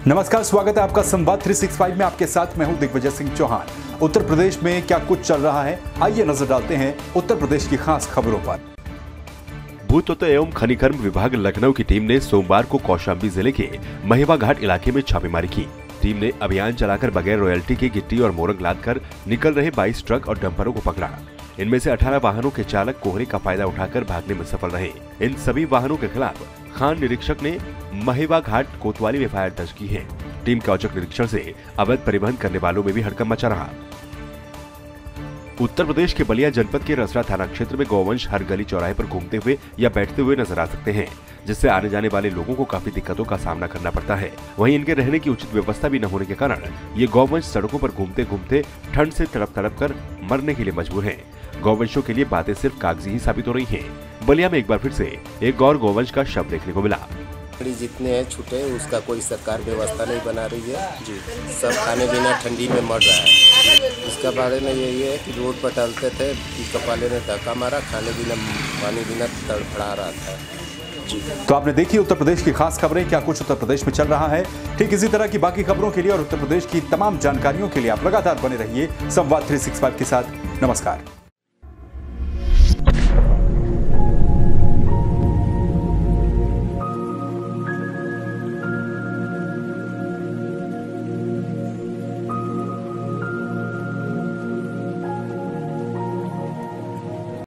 नमस्कार, स्वागत है आपका संवाद 365 में। आपके साथ मैं हूं दिग्विजय सिंह चौहान। उत्तर प्रदेश में क्या कुछ चल रहा है, आइए नजर डालते हैं उत्तर प्रदेश की खास खबरों पर। भूतत्व एवं खनिकर्म विभाग लखनऊ की टीम ने सोमवार को कौशाम्बी जिले के महिवा घाट इलाके में छापेमारी की। टीम ने अभियान चलाकर बगैर रॉयल्टी के गिट्टी और मोरंग लादकर निकल रहे 22 ट्रक और डंपरों को पकड़ा। इनमें से 18 वाहनों के चालक कोहरे का फायदा उठाकर भागने में सफल रहे। इन सभी वाहनों के खिलाफ खान निरीक्षक ने महिवा घाट कोतवाली में एफआईआर दर्ज की है। टीम के औचक निरीक्षण से अवैध परिवहन करने वालों में भी हड़कंप मचा रहा। उत्तर प्रदेश के बलिया जनपद के रसरा थाना क्षेत्र में गौवंश हर गली चौराहे पर घूमते हुए या बैठते हुए नजर आ सकते हैं, जिससे आने जाने वाले लोगों को काफी दिक्कतों का सामना करना पड़ता है। वहीं इनके रहने की उचित व्यवस्था भी न होने के कारण ये गौवंश सड़कों पर घूमते घूमते ठंड से तड़प कर मरने के लिए मजबूर हैं। गौवंशों के लिए बातें सिर्फ कागजी ही साबित हो रही हैं। बलिया में एक बार फिर से एक और गौवंश का शव देखने को मिला। जितने हैं छूटे उसका कोई सरकार व्यवस्था नहीं बना रही है जी। सब खाने बिना ठंडी में मर रहा है। इसका बारे में यही है कि रोड पर टहलते थे, कपाले ने धक्का मारा, खाने बिना पानी बिना तड़फड़ा रहा था जी। तो आपने देखी उत्तर प्रदेश की खास खबरें, क्या कुछ उत्तर प्रदेश में चल रहा है। ठीक इसी तरह की बाकी खबरों के लिए और उत्तर प्रदेश की तमाम जानकारियों के लिए आप लगातार बने रहिए संवाद 365 के साथ। नमस्कार।